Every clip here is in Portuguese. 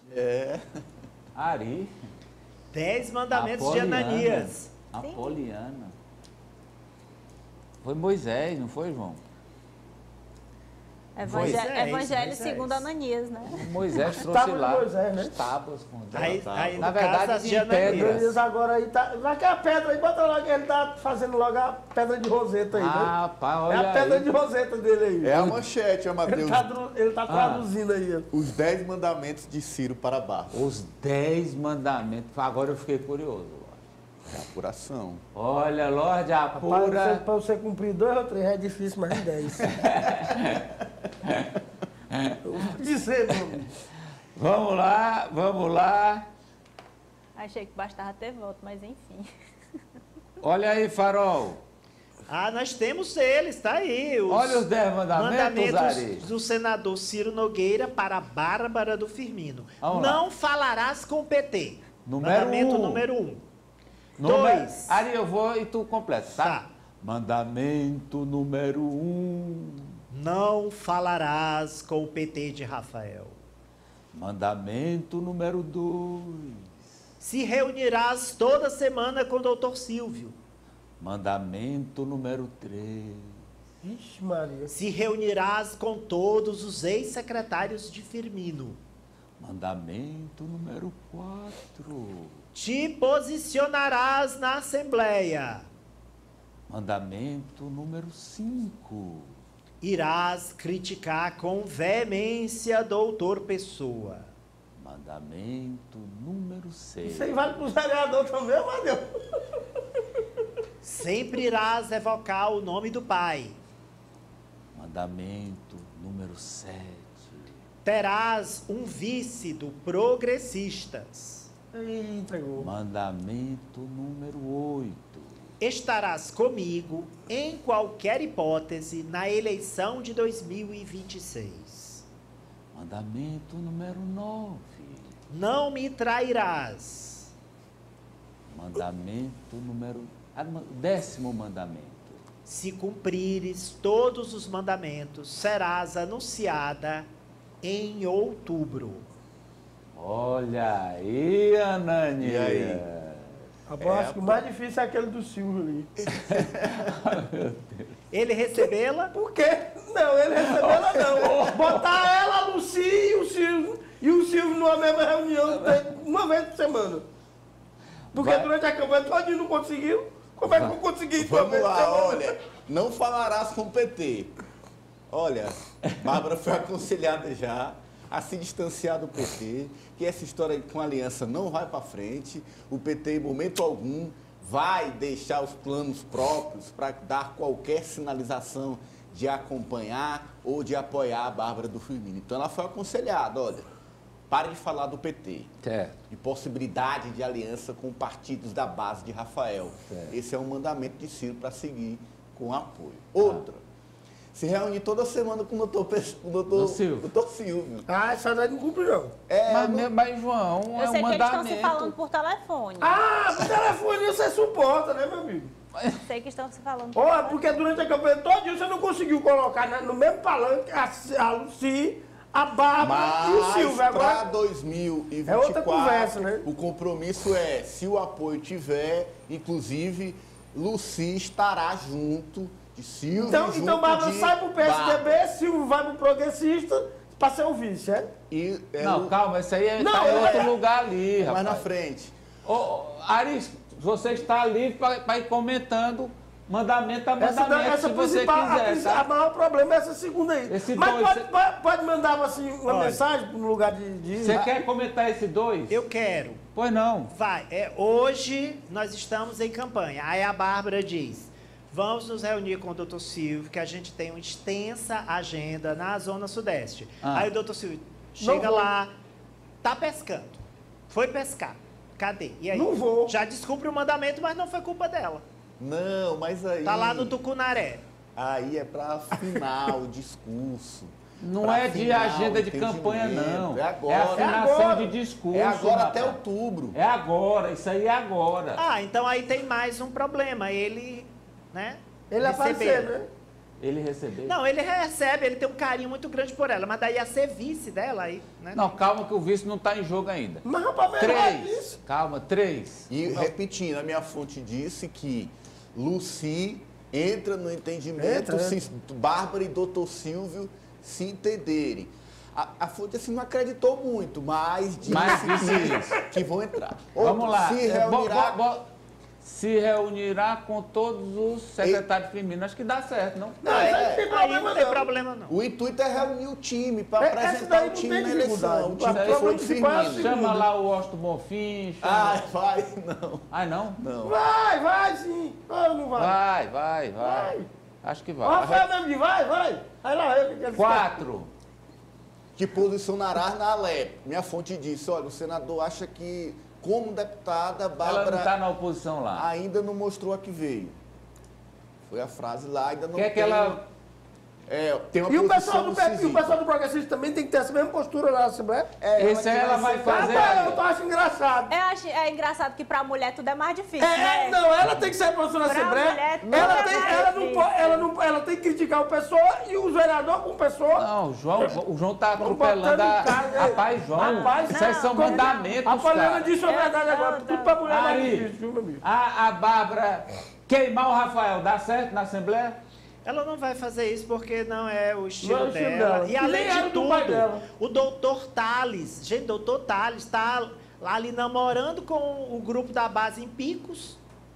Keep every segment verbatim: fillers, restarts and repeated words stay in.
É. Ari. Dez mandamentos Apoliana. de Ananias. Apoliana. Foi Moisés, não foi, João? Evangel... Moisés, Evangelho Moisés. segundo Ananias, né? Moisés trouxe Tábua de lá Moisés, né? as tábuas com Aí, aí, Na no verdade, caso, as de de Ananias. Ananias agora aí tá. Vai que a pedra aí, bota lá que ele tá fazendo logo a pedra de roseta aí, né? Ah, pá, É olha a pedra aí. de roseta dele aí. É a manchete, ó, Ele Mateus. tá, tru- ele tá traduzindo aí, ó. Os dez mandamentos de Ciro para Barba. Os dez mandamentos. Agora eu fiquei curioso. É a apuração. Olha, Lorde, Rapaz, apura. você- pra você cumprir dois ou três é difícil, mas dez. Eu vou dizer, mano. Vamos lá, vamos lá. Achei que bastava ter voto, mas enfim. Olha aí, Farol. Ah, nós temos eles, tá aí. Os Olha os dez mandamentos, Ari. do senador Ciro Nogueira para a Bárbara do Firmino. Vamos lá. Não falarás com o P T. Número Mandamento um. número um. Número- Dois. Ari, eu vou e tu completa, tá? Tá. Mandamento número um. Não falarás com o P T de Rafael. Mandamento número dois. Se reunirás toda semana com o doutor Silvio. Mandamento número três. Ixi, Maria. Se reunirás com todos os ex-secretários de Firmino. Mandamento número quatro. Te posicionarás na Assembleia. Mandamento número cinco. Irás criticar com veemência doutor Pessoa. Mandamento número seis. Isso aí vale pro vereador também, Madeus. Sempre irás evocar o nome do Pai. Mandamento número sete. Terás um vice do Progressistas. Ih, entregou. Mandamento número oito. Estarás comigo, em qualquer hipótese, na eleição de dois mil e vinte e seis. Mandamento número nove. Não me trairás. Mandamento número... ah, ma- Décimo mandamento. Se cumprires todos os mandamentos, serás anunciada em outubro. Olha aí, Ananias. E aí? Rapaz, acho que o mais difícil é aquele do Silvio ali. Ele recebê-la? Por quê? Não, ele recebeu ela não. Botar ela, a Lucy e o Silvio. E o Silvio numa mesma reunião uma vez por semana. Porque Vai. durante a campanha todo não conseguiu. Como é que eu consegui isso uma Vamos vez por lá, semana? olha. Não falarás com o P T. Olha, Bárbara foi aconselhada já a se distanciar do P T, que essa história com a aliança não vai para frente. O P T, em momento algum, vai deixar os planos próprios para dar qualquer sinalização de acompanhar ou de apoiar a Bárbara do Firmino. Então ela foi aconselhada, olha, pare de falar do P T. Certo. De possibilidade de aliança com partidos da base de Rafael. Certo. Esse é um mandamento de Ciro para seguir com apoio. Outra, se reunir toda semana com o doutor, Pe- com o doutor, Do Silvio. doutor Silvio. Ah, essa daí não cumpre não. É, Mas, não- meu- mas, João, Eu é sei um que eles estão mandamento. se falando por telefone. Ah, por telefone você suporta, né, meu amigo? Sei que estão se falando por Olha, telefone. porque durante a campanha todo você não conseguiu colocar né, no mesmo palanque a, a Lucy, a Bárbara e o Mas Silvio. para Agora, dois mil e vinte e quatro, é outra conversa, né? o compromisso é, se o apoio tiver, inclusive, Lucy estará junto de Silvio. então, junto então Bárbara de sai pro P S D B, Bárbara. Silvio vai pro Progressista para ser o vice, é? E, é, Não, o- calma, isso aí é, Não, tá em é- outro lugar ali, mais rapaz. na frente. Ô, ô, Aris, você está livre para ir comentando mandamento a Essa, mandamento, da- essa se você principal, a, quiser, principal- a tá? maior problema é essa segunda aí. Esse Mas dois, pode, cê- pode, pode mandar assim, uma Olha. mensagem no lugar de... de... Você quer comentar esse dois? Eu quero. Pois não. Vai. É, hoje nós estamos em campanha. Aí a Bárbara diz, vamos nos reunir com o doutor Silvio, que a gente tem uma extensa agenda na Zona Sudeste. Ah. Aí o doutor Silvio chega vou. lá, tá pescando. Foi pescar. Cadê? E aí? Não vou. Já descumpre o mandamento, mas não foi culpa dela. Não, mas aí... Tá lá no Tucunaré. Aí é para afinar o discurso. Não pra é de afinar agenda o de campanha, entendimento. não. É agora. É afinação É agora. de discurso. É agora até rapaz. outubro. É agora, isso aí é agora. Ah, então aí tem mais um problema. Ele, né? Ele recebeu. aparecer, né? Ele recebeu? Não, ele recebe, ele tem um carinho muito grande por ela, mas daí ia ser vice dela aí, né? Não, calma que o vice não está em jogo ainda. Mas, rapaz, mas não é Três. isso. Calma, três. E repetindo, a minha fonte disse que Lucy entra no entendimento Entra, se Bárbara e doutor Silvio se entenderem. A, a fonte assim não acreditou muito, mas disse Mas disse que, isso. que vão entrar. Vamos lá. Se É, bo- reunirá, bo- bo- se reunirá com todos os secretários femininos. Acho que dá certo, não? Não, É, isso aí não tem Aí problema não tem não. problema não. o intuito é reunir o time para É, essa apresentar daí o não time tem na eleição. O dificuldade. time O que problema foi principal é a feminino. Chama segunda. lá o Washington Bonfim. Chama... Ah, vai, não. Ai, não? Não. Vai, vai sim. Vai ou não vai? Vai, vai, vai. Vai. Acho que O vai. Rafael mesmo diz, vai, vai. Aí lá, eu que quero Quatro. Que posicionará na Alep. Minha fonte disse, olha, o senador acha que, como deputada, Ela Bárbara não está na oposição lá. ainda não mostrou a que veio. Foi a frase lá, ainda não Quer que tem... ela... É, tem uma E o posição pessoal do no P P, e o Cisipa. pessoal do Progressista também tem que ter essa mesma postura lá na Assembleia. É, Esse que aí ela vai ser- fazer- Rapaz, eu tô achando engraçado. Eu acho é engraçado que pra mulher tudo é mais difícil, É, né? não, ela tem que ser professora na Pra Assembleia. mulher, tudo Ela, é tem, mais ela, não difícil. pode, ela, não, ela tem que criticar o pessoa e o vereador com o pessoa. Não, o João, o João tá Tão atropelando botando a... em casa. Rapaz, João, Rapaz, isso aí são não, mandamentos, A Poliana cara. disse a verdade Eu- agora. não, Tudo não. pra mulher é mais Ari. difícil, viu, meu amigo? A, a Bárbara queimar o Rafael, dá certo na Assembleia? Ela não vai fazer isso porque não é o estilo, Não é o estilo dela. dela. E E além nem era de do pai tudo, dela. o doutor Tales, gente, doutor Tales está lá ali namorando com o grupo da base em Picos.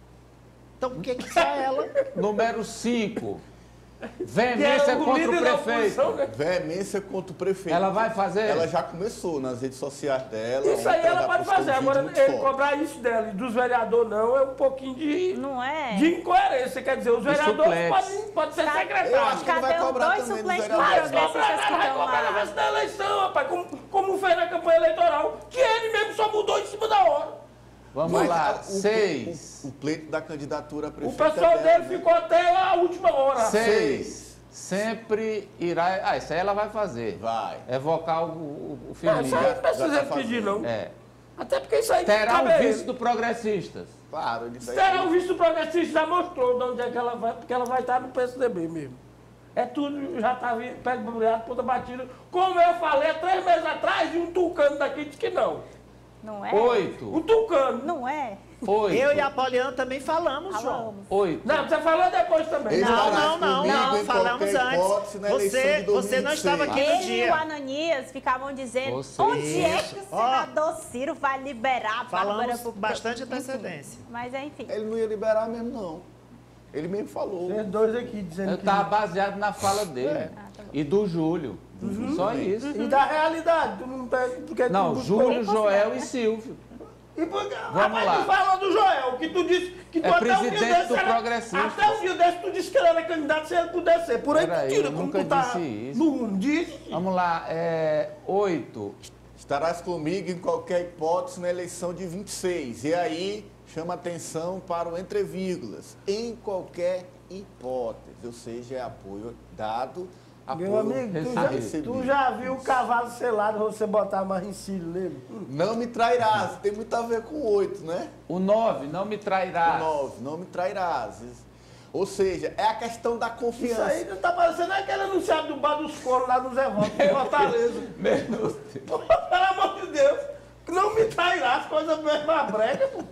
Então, por que que só ela? Número cinco. Que Veemência é o contra o líder da oposição, prefeito. né? Veemência contra o prefeito. Ela vai fazer? Ela já começou nas redes sociais dela. Isso aí ontem ela já pode postou fazer. um vídeo Agora, muito ele forte. cobrar isso dela e dos vereadores não é um pouquinho de, Não é? de incoerência. Quer dizer, os vereadores suplentes. podem, podem ser Tá. Eu acho secretários. que ele vai Cadê os cobrar dois também dos suplentes Vai vereadores. progressistas cobrar, que vai estão cobrar na lá? vez da eleição, rapaz. Como, como fez na campanha eleitoral, que ele mesmo só mudou em cima da hora. Vamos Mas lá, a- o- seis. O, o pleito da candidatura a O prefeita pessoal dela, dele né? ficou até a última hora. Seis. Sempre irá... Ah, isso aí ela vai fazer. Vai. Evocar o, o, o Não, feminino. isso aí não já precisa tá ele pedir, fazendo. não. É. Até porque isso aí Terá cabe o a vice ele. do Progressistas. Claro, ele vai... Terá o vice do progressista, já mostrou de onde é que ela vai, porque ela vai estar no P S D B mesmo. É tudo, já está pego brulhado, ponta batida. Como eu falei há três meses atrás, e um tucano daqui disse que não. Não é? Oito. O tucano. Não é? Oito. Eu e a Poliana também falamos, João. Falamos. Oito. Não, você falou depois também. Ele Não, estará não, não, comigo não, em falamos qualquer antes. hipótese na eleição Você, de você não estava aqui no Ele e o dia. Ananias ficavam dizendo Vocês. onde é que o Ó. senador Ciro vai liberar a Bárbara Falamos pro... com bastante Enfim, antecedência. Mas enfim. Ele não ia liberar mesmo, não. Ele mesmo falou. Tem dois aqui dizendo Eu que... estava baseado na fala dele. É. Ah, tá bom. E do Júlio. Só isso. E da realidade, tu não pega... Tu quer Não, tu Júlio, Quem Joel considera? e Silvio. E por que... Vamos Rapaz, lá. tu fala do Joel, que tu disse... Que tu É até um dia presidente desse do era- Progressista. Até um dia desse tu disse que ele era candidato se ele pudesse ser. Por aí Peraí, tu tira, eu como nunca tu tá... disse isso. Não disse. Vamos lá, é, oito. Estarás comigo em qualquer hipótese na eleição de vinte e seis. E aí, chama atenção para o entre vírgulas. Em qualquer hipótese. Ou seja, é apoio dado, apoio Meu amigo, tu já, recebido. tu já viu o cavalo selado você botar mais em cílio nele? Hum. Não me trairás. Tem muito a ver com o oito, né? O nove, não me O trairá. nove, não me trairás. Ou seja, é a questão da Isso confiança. aí não tá parecendo aquele anunciado do Bar dos Coros lá no Zé Volta, em Fortaleza. Meu Deus. Pô, pelo amor de Deus, que não me trairá as coisas mais brega, pô.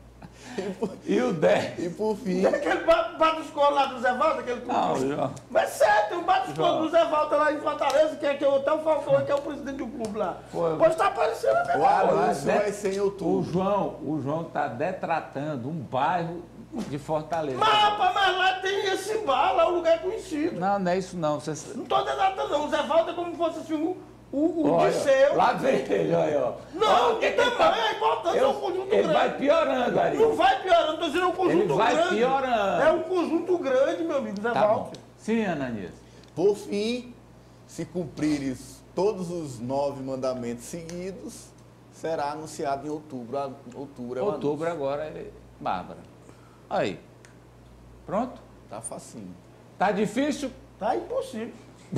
E o dez? E por fim, Tem aquele bar, bar dos Coros lá do Zé Volta, aquele Não, João. Mas sério, tem um bar dos João. Coros do Zé Volta lá em Fortaleza, que é, que é o Hotel Falcão, que é o presidente do clube lá. Pô, Pois tá aparecendo a o mesma coisa. anúncio né? vai ser em O outubro. João, o João está detratando um bairro de Fortaleza. Mas, rapaz, mas lá tem esse bar, lá o lugar é conhecido. Não, não é isso não. Você... Não tô desatando, não. O Zé Volta é como se fosse assim, o, o, o Olha, Disseu. lá vem ele, olha, ó. Não, Olha que que ele tamanho, é importante, é Eu- um conjunto Ele grande. vai piorando, Ari. Não vai piorando, tô dizendo é um conjunto Ele vai grande. piorando. É um conjunto grande, meu amigo, Zé Tá bom. Walter. Sim, Ananias. Por fim, se cumprires todos os nove mandamentos seguidos, será anunciado em outubro. A- Outubro é o Outubro anúncio. agora é Bárbara. Aí. Pronto? Tá facinho. Tá difícil? Tá impossível.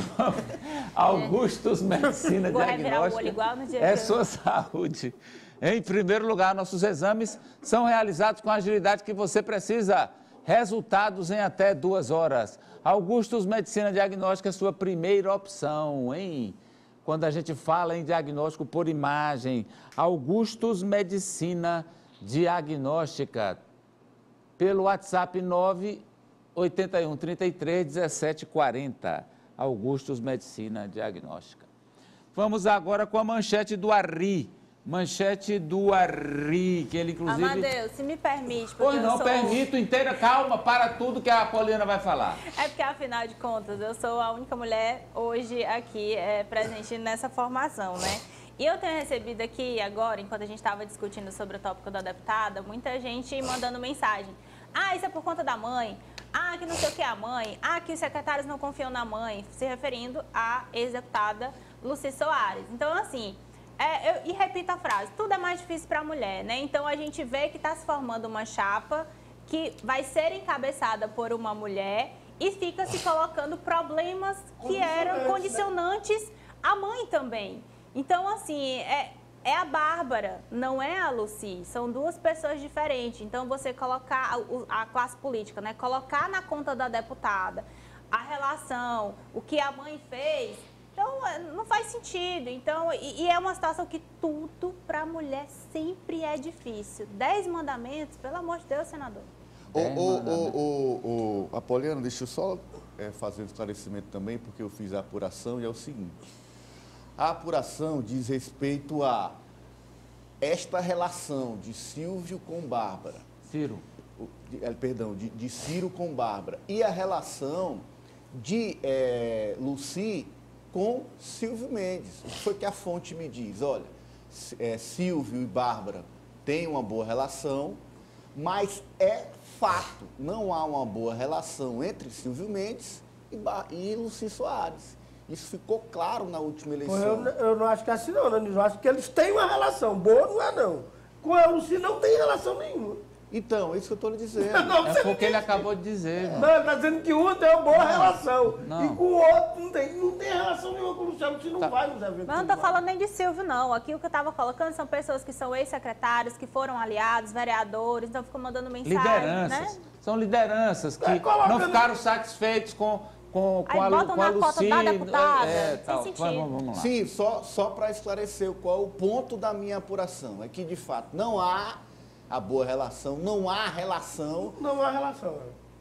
Augustus Medicina Vou revirar o olho Diagnóstica igual no dia é que eu- sua saúde. Em primeiro lugar, nossos exames são realizados com a agilidade que você precisa. Resultados em até duas horas. Augustus Medicina Diagnóstica, sua primeira opção, hein? Quando a gente fala em diagnóstico por imagem, Augustus Medicina Diagnóstica, pelo WhatsApp nove oito um, três três, um sete quatro zero, Augustus Medicina Diagnóstica. Vamos agora com a manchete do Arri, manchete do Arri, que ele inclusive... Amadeus, se me permite, porque Pois eu não, sou... permito inteira, calma, para tudo que a Poliana vai falar. É porque, afinal de contas, eu sou a única mulher hoje aqui é, presente nessa formação, né? E eu tenho recebido aqui agora, enquanto a gente estava discutindo sobre o tópico da deputada, muita gente mandando mensagem. Ah, isso é por conta da mãe. Ah, que não sei o que é a mãe. Ah, que os secretários não confiam na mãe. Se referindo à ex-deputada Lucy Soares. Então, assim, é, eu, e repito a frase, tudo é mais difícil para a mulher, né? Então, a gente vê que está se formando uma chapa que vai ser encabeçada por uma mulher e fica se colocando problemas que eram condicionantes à mãe também. Então, assim, é, é a Bárbara, não é a Lucy. São duas pessoas diferentes. Então, você colocar a, a classe política, né? Colocar na conta da deputada a relação, o que a mãe fez, então, não faz sentido. Então, e, e é uma situação que tudo para a mulher sempre é difícil. Dez mandamentos, pelo amor de Deus, senador. Ô, ô, ô, ô, ô, Apoliano, deixa eu só é, fazer um esclarecimento também, porque eu fiz a apuração e é o seguinte. A apuração diz respeito a esta relação de Silvio com Bárbara. Ciro. De, perdão, de, de Ciro com Bárbara. E a relação de é, Lucy com Silvio Mendes. O que foi que a fonte me diz? Olha, é, Silvio e Bárbara têm uma boa relação, mas é fato, não há uma boa relação entre Silvio Mendes e, ba e Lucy Soares. Isso ficou claro na última eleição. Eu, eu não acho que é assim não, Nani. Eu acho que eles têm uma relação. Boa não é não. Com a Lucy não tem relação nenhuma. Então, é isso que eu estou lhe dizendo. Não, É porque ele acabou de dizer, mano. Não, ele está dizendo que um tem uma boa Não, relação. não. E com o outro não tem, não tem relação nenhuma com o Luciano. Você não Tá. vai nos eventos. Mas não estou falando nem de Silvio, não. Aqui o que eu estava colocando são pessoas que são ex-secretários, que foram aliados, vereadores, então ficam mandando mensagem, Lideranças. né? São lideranças que É, coloca não no- ficaram satisfeitos com, com, com Aí a, Lu- botam com a na cota Lucy. da deputada, é, sem tal. sentido. Vamos, vamos lá. Sim, só, só para esclarecer qual é o ponto da minha apuração. É que, de fato, não há a boa relação, não há relação Não há relação.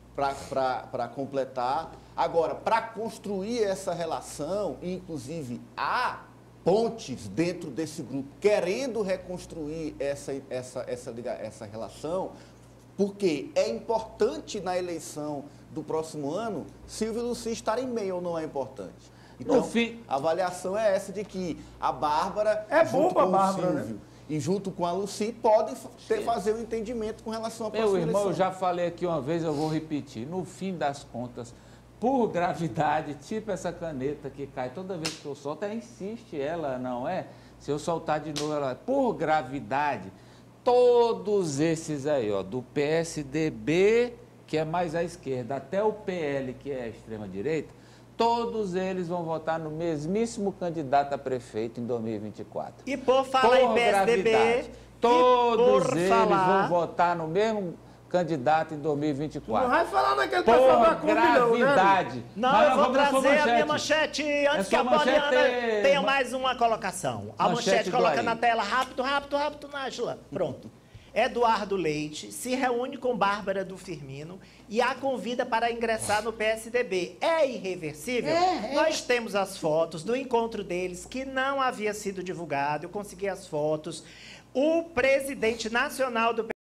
para completar. Agora, para construir essa relação, inclusive há pontes dentro desse grupo querendo reconstruir essa, essa, essa, liga- essa relação, porque é importante na eleição do próximo ano Silvio e Lucy estarem bem ou não é importante. Então, No fim- a avaliação é essa de que a Bárbara, É bom junto pra com Bárbara, o Silvio e junto com a Lucy, podem fa- ter, fazer um entendimento com relação à Meu próxima irmão, eu eleição. já falei aqui uma vez, eu vou repetir. No fim das contas, por gravidade, tipo essa caneta que cai toda vez que eu solto, ela insiste, ela não é? Se eu soltar de novo, ela... Por gravidade, todos esses aí, ó, do P S D B, que é mais à esquerda, até o P L, que é a extrema-direita, todos eles vão votar no mesmíssimo candidato a prefeito em dois mil e vinte e quatro. E por falar em P S D B, gravidade. e Todos por eles falar- vão votar no mesmo candidato em dois mil e vinte e Não quatro. vai falar naquele pessoal da Por Kombi, não, né? gravidade. Não, Mas eu nós vou vamos na sua trazer a minha manchete antes É que a sua Poliana manchete. tenha mais uma colocação. A Manchete manchete do coloca aí. na tela, rápido, rápido, rápido, Nájila. Pronto. Eduardo Leite se reúne com Bárbara do Firmino e a convida para ingressar no P S D B. É irreversível? Nós temos as fotos do encontro deles, que não havia sido divulgado. Eu consegui as fotos. O presidente nacional do